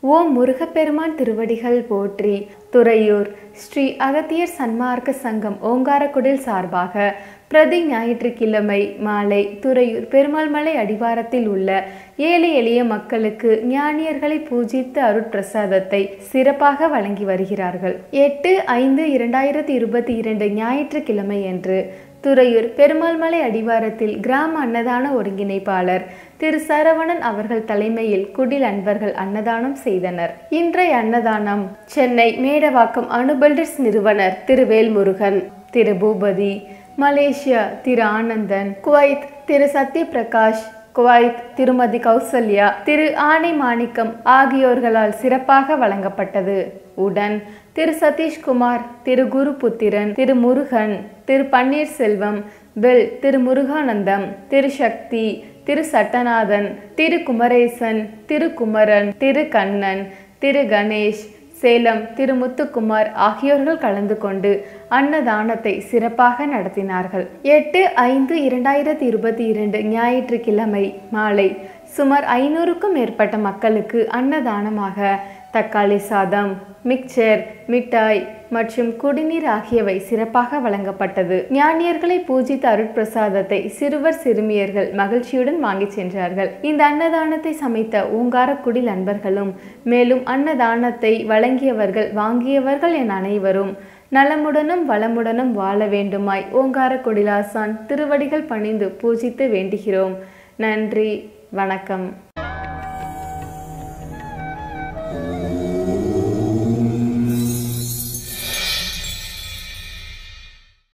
ஓம் முருகப்பெருமான் திருவடிகள் போற்றி. துறையூர் ஸ்ரீ அகத்தியர் சன்மார்க்க சங்கம் ஓங்காரக்குடில் சார்பாக பிரதி ஞாயிற்றுக்கிழமை மாலை துறையூர் பெருமாள் மலை அடிவாரத்தில் உள்ள ஏழை எளிய மக்களுக்கு ஞானியர்களை பூஜித்து அருட்பிரசாதத்தை சிறப்பாக வழங்கி வருகிறார்கள். 8/5/2022 ஞாயிற்றுக்கிழமை அன்று துறையூர் பெருமாள் மலை அடிவாரத்தில் கிராம அன்னதான ஒருங்கிணைப்பாளர் திரு சரவணன் அவர்கள் தலைமையில் குடில் அன்பர்கள் அன்னதானம் செய்தனர். இன்றைய அன்னதானம் சென்னை மேடவாக்கம் அனுபில்டர்ஸ் நிறுவனர் Thiru Velmurugan, Thiru Boopathi, Malaysia Thiru Anandan, Kuwait Thiru Sathyaprakash, Kuwait Thirumathi Kausalya, Thiru Aanai Manickam ஆகியோர்களால் சிறப்பாக வழங்கப்பட்டது. உடன் திரு சதீஷ்குமார், திரு குருபுத்திரன், திரு முருகன், திரு பன்னீர்செல்வம், பெல், திரு முருகானந்தம், திரு சக்தி, திரு சட்டநாதன், திரு குமரேசன், திரு குமரன், திரு கண்ணன், திரு கணேஷ், சேலம் திரு முத்துக்குமார் ஆகியோர்கள் கலந்து கொண்டு அன்னதானத்தை சிறப்பாக நடத்தினார்கள். 8/5/2022 ஞாயிற்றுக்கிழமை மாலை சுமார் 500க்கும் மேற்பட்ட மக்களுக்கு அன்னதானமாக தக்காளி சாதம், மிக்சர், மிட்டாய் மற்றும் குடிநீர் ஆகியவை சிறப்பாக வழங்கப்பட்டது. ஞானியர்களை பூஜித்த அருட்பிரசாதத்தை சிறுவர் சிறுமியர்கள் மகிழ்ச்சியுடன் வாங்கி சென்றார்கள். இந்த அன்னதானத்தை சமைத்த ஓங்காரக்குடில் அன்பர்களும் மேலும் அன்னதானத்தை வழங்கியவர்கள் வாங்கியவர்கள் என அனைவரும் நலமுடனும் வளமுடனும் வாழ வேண்டுமாய் ஓங்காரக்குடிலாசான் திருவடிகள் பணிந்து பூஜித்து வேண்டுகிறோம். நன்றி, வணக்கம்.